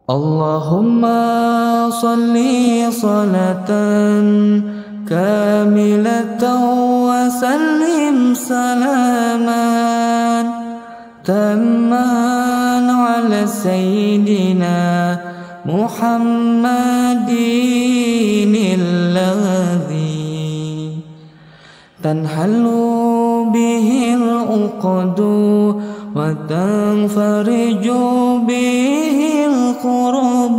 اللهم صل صلاة كاملة وسلم سلاما تاما على سيدنا محمد الذي تنحل به العقد وتنفرج به الكرب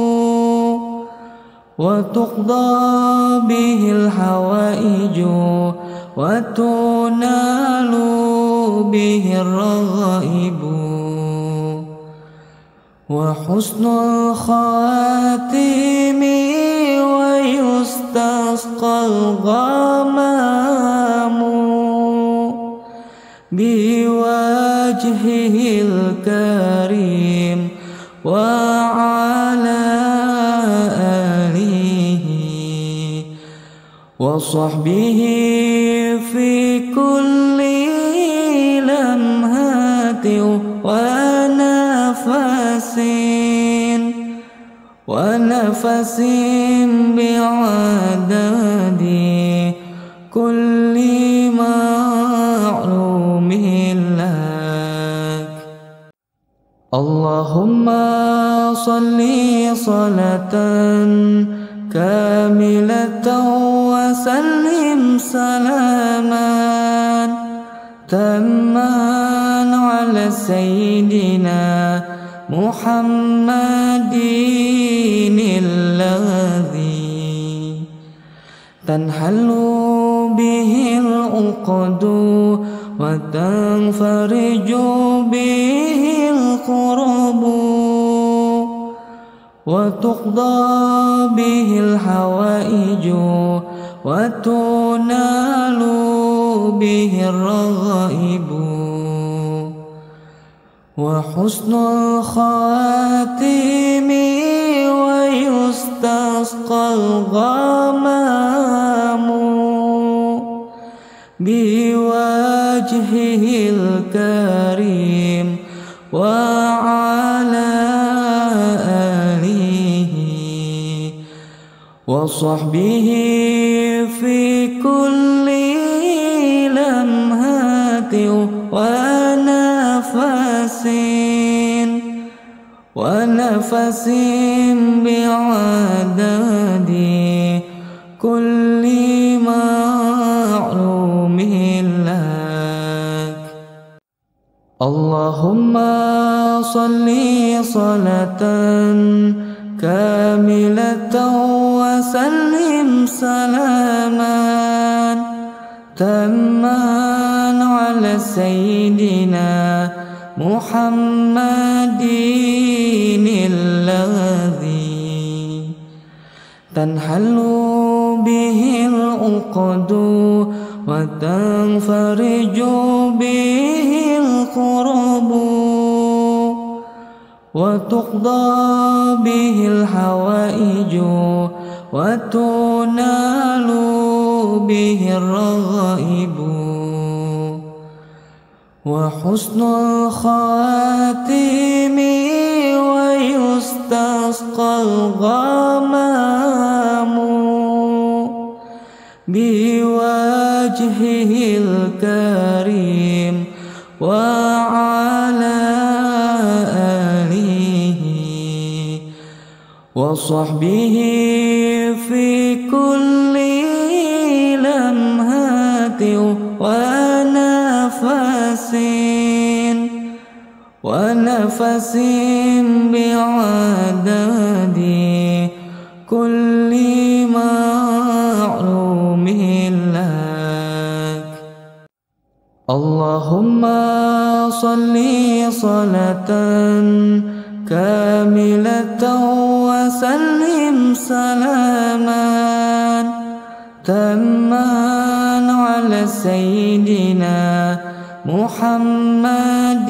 وتقضى به الحوائج وتنال به الرغائب وحسن الخاتم ويستسقى الغمام بوجهه الكريم وعلى آله وصحبه في كل لمحة ونفس بعدد كل معلوم لك. اللهم صل صلاة كاملة وسلم سلاما تاما على سيدنا محمد الذي تنحل به العقد وتنفرج به الكرب وتقضى به الحوائج وتنال به الرغائب وحسن الخاتم ويستسقى الغمام بوجهه الكريم وعلى آله وصحبه في كل لمحة ونفس بعدد كل معلوم لك. اللهم صل صلاة كاملة وسلم سلاما تاما على سيدنا محمد الذي تنحل به العقد وتنفرج به الكرب وتقضى به الحوائج وتنال به الرغائب وحسن الخاتم ويستسقى الغمام بوجهه الكريم وعلى آله وصحبه في كل لمحة ونفس بعدد كل معلوم لك. اللهم صل صلاة كاملة وسلم سلاما تاما على سيدنا محمد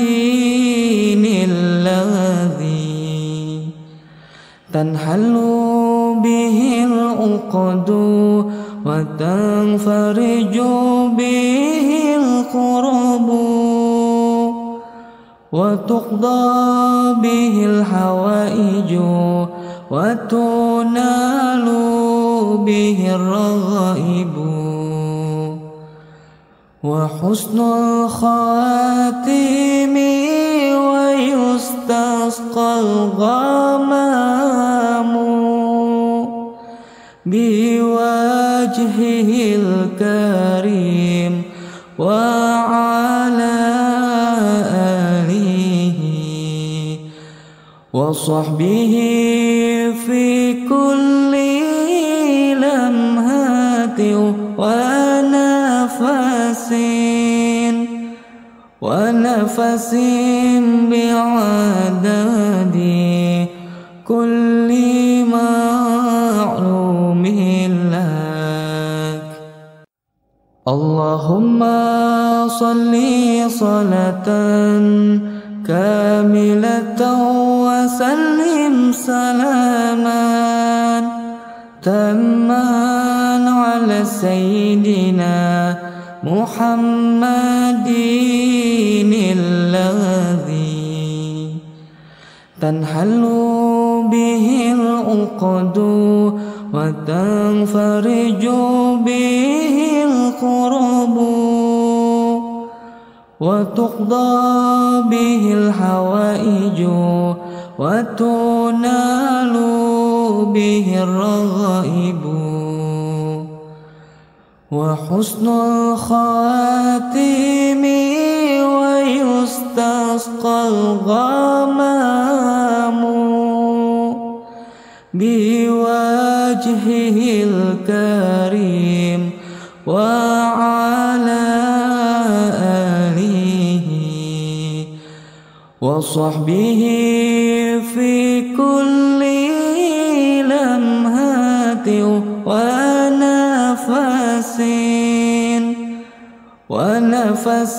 الذي تنحل به العقد وتنفرج به الكرب وتقضى به الحوائج وتنال به الرغائب وحسن الخاتم ويستسقى الغمام بوجهه الكريم وعلى آله وصحبه في كل لمحة ونفس بعدد كل معلوم لك. اللهم صل صلاة كاملة وسلم سلاما تاما على سيدنا محمد الذي تنحل به العقد وتنفرج به الكرب وتقضى به الحوائج وتنال به الرغائب وحسن الخاتم ويستسقى الغمام بوجهه الكريم وعلى آله وصحبه في كل لمحة ونفس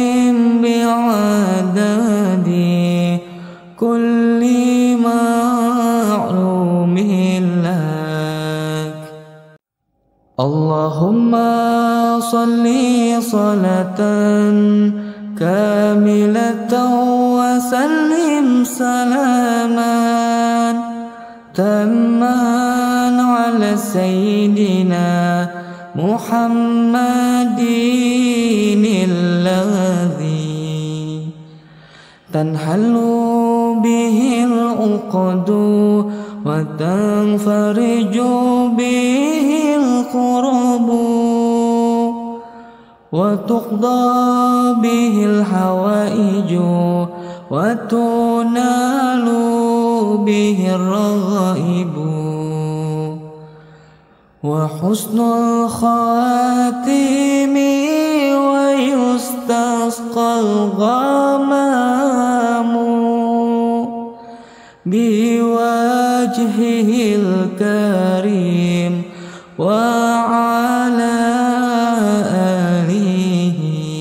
بعدد كل معلوم لك. اللهم صل صلاة كاملة وسلم سلاما تاما على سيدنا محمد الذي تنحل به العقد وتنفرج به الكرب وتقضى به الحوائج وتنال به الرغائب وحسن الخاتم ويستسقى الغمام بوجهه الكريم وعلى آله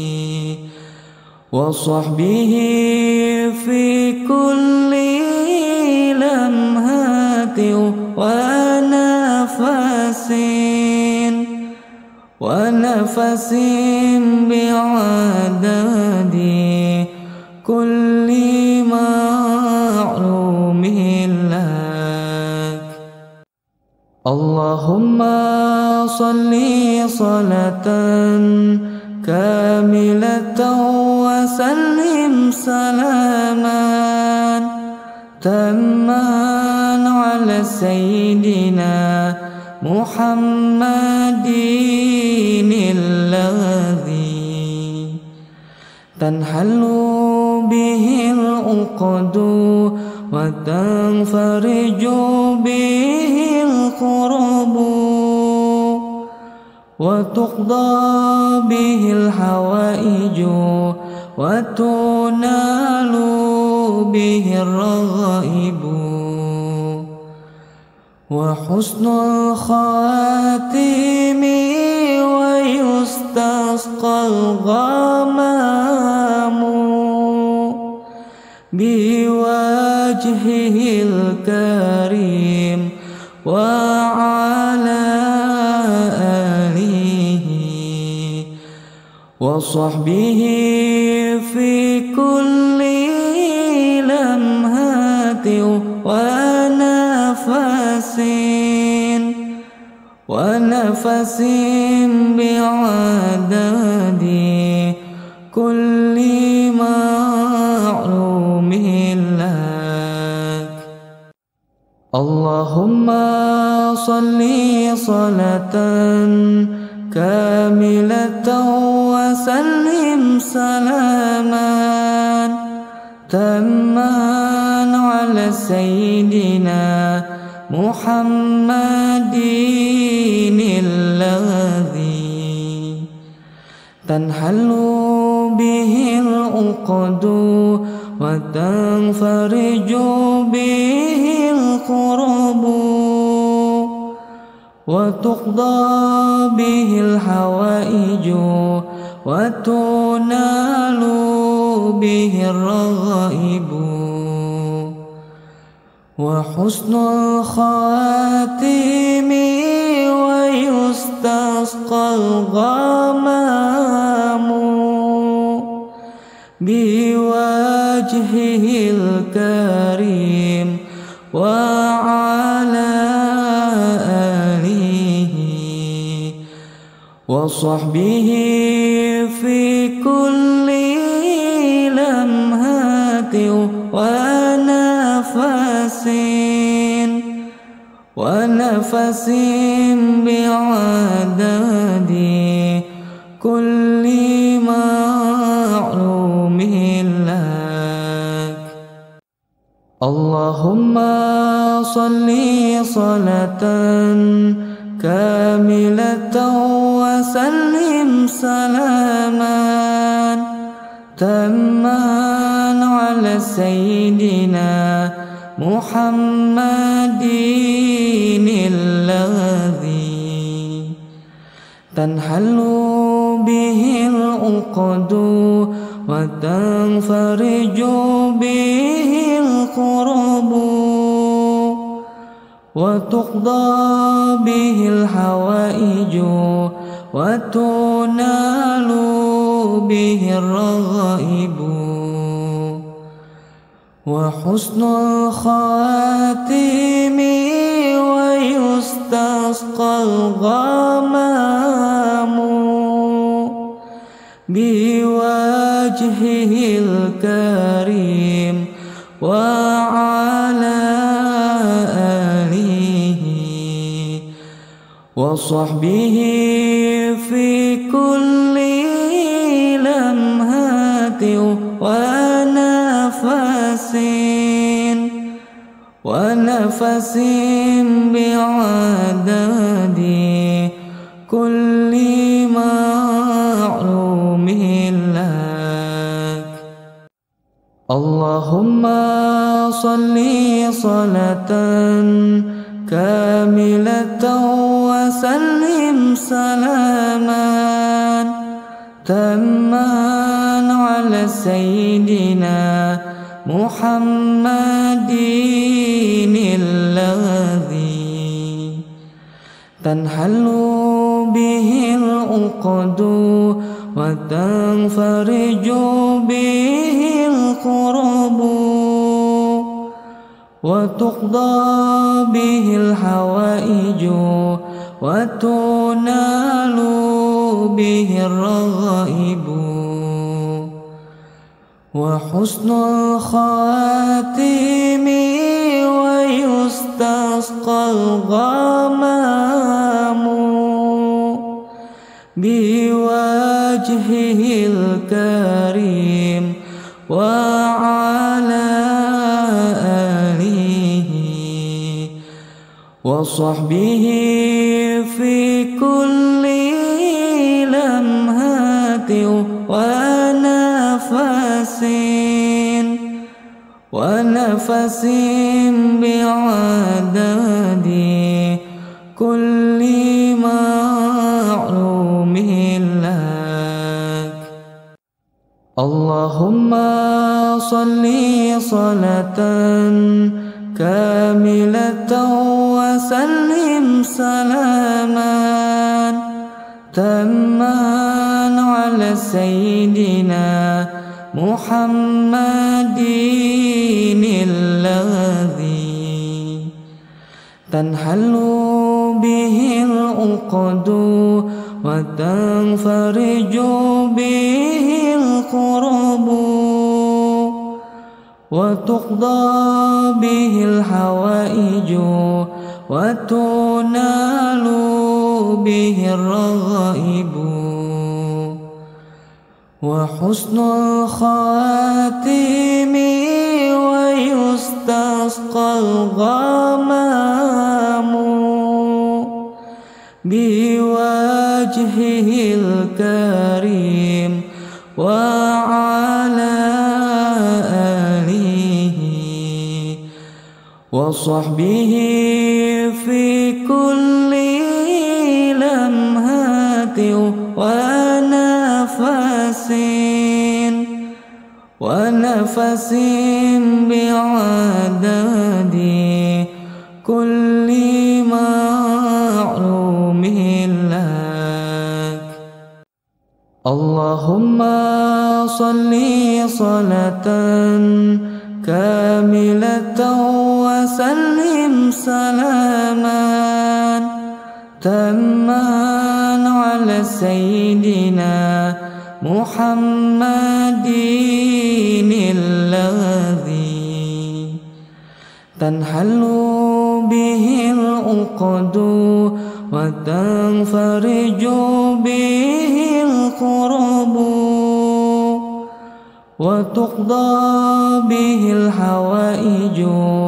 وصحبه في كل لمحة ونفس بعدد كل معلوم لك. اللهم صل صلاة كاملة وسلم سلاما تاما على سيدنا محمد الذي تنحل به العقد وتنفرج به الكرب وتقضى به الحوائج وتنال به الرغائب وحسن الخاتم ويستسقى الغمام بوجهه الكريم وعلى آله وصحبه في كل ونفس بعدد كل معلوم لك. اللهم صل صلاة كاملة وسلم سلاما تاما على سيدنا محمد الذي تنحل به العقد وتنفرج به الكرب وتقضى به الحوائج وتنال به الرغائب وحسن الخاتم ويستسقى الغمام بوجهه الكريم وعلى آله وصحبه في كل لمحة ونفس بعدد كل معلوم لك. اللهم صل صلاة كاملة وسلم سلاما تاما على سيدنا محمد الذي تنحل به العقد وتنفرج به الكرب وتقضى به الحوائج وتنال به الرغائب وحسن الخاتم ويستسقى الغمام بوجهه الكريم وعلى آله وصحبه في كل لمحة ونفس بعدد كل معلوم لك. اللهم صل صلاة كاملة وسلم سلاما تاما على سيدنا محمد الذي تنحل به العقد وتنفرج به الكرب وتقضى به الحوائج وتنال به الرغائب وحسن الخاتم ويستسقى الغمام بوجهه الكريم وعلى آله وصحبه في كل لمحة ونفس بعدد كل معلوم لك. اللهم صل صلاة كاملة وسلم سلاما تاما على سيدنا محمد الذي تنحل به العقد وتنفرج به الكرب وتقضى به الحوائج وتنال به الرغائب وحسن الخاتم ويستسقى الغمام بوجهه الكريم وعلى آله وصحبه في كل لمحة ونفس بعدد كل معلوم لك. اللهم صل صلاة كاملة وسلم سلاما تاما على سيدنا محمد الذي تنحل به العقد وتنفرج به الكرب وتقضى به الحوائج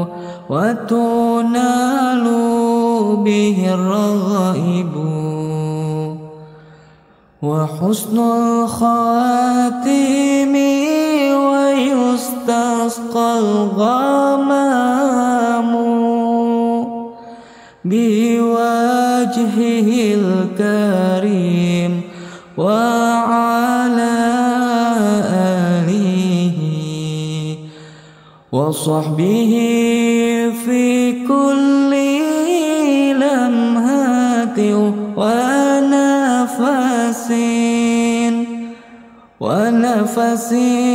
وتنال به الرغائب وحسن الخاتم ويستسقى الغمام بوجهه الكريم وعلى آله وصحبه في كل لمحة ونفس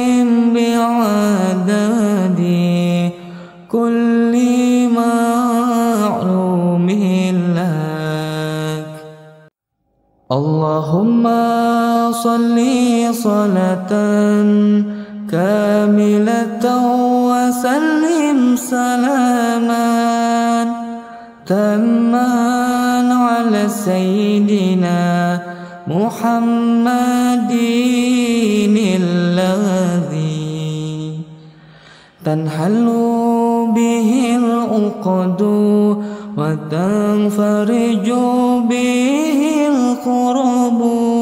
بعدد كل معلوم لك. اللهم صل صلاة كاملة وسلم سلاما تاما على سيدنا محمد الذي تنحل به العقد وتنفرج به الكرب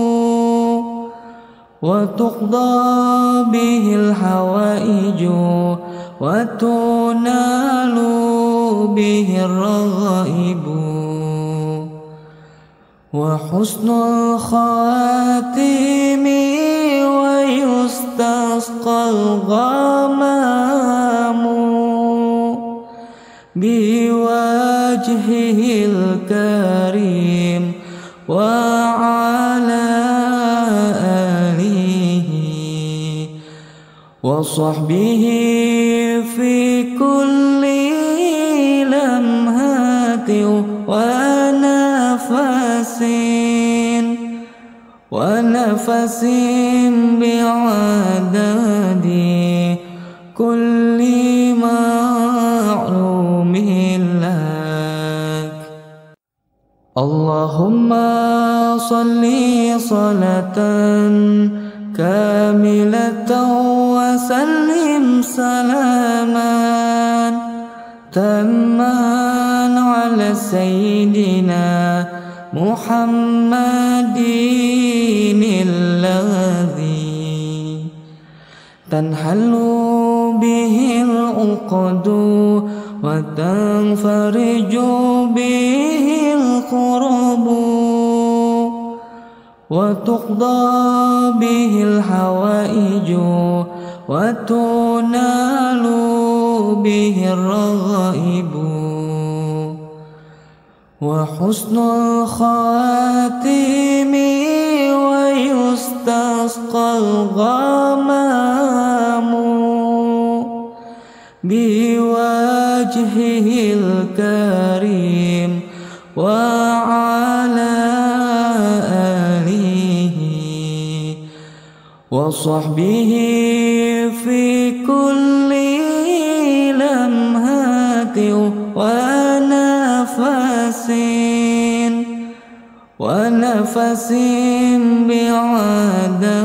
وتقضى به الحوائج وتنال به الرغائب وحسن الخاتم ويستسقى الغمام. الغمام بوجهه الكريم وعلى آله وصحبه في كل لمحة ونفس بعدد كل معلوم لك. اللهم صل صلاة كاملة وسلم سلاما تاما على سيدنا محمد الذي تنحل به العقد وتنفرج به الكرب وتقضى به الحوائج وتنال به الرغائب وحسن الخاتم ويستسقى الغمام بوجهه الكريم وعلى آله وصحبه في كل لمحة ونفس بعدد كل معلوم لك. اللهم صل صلاة كاملة وسلم سلاما تاما على سيدنا محمد الذي تنحل به العقد وتنفرج به الكرب وتقضى به الحوائج وتنال به الرغائب وحسن الخاتم ويستسقى الغمام بوجهه الكريم وعلى آله وصحبه في كل لمحة ونفس بعدد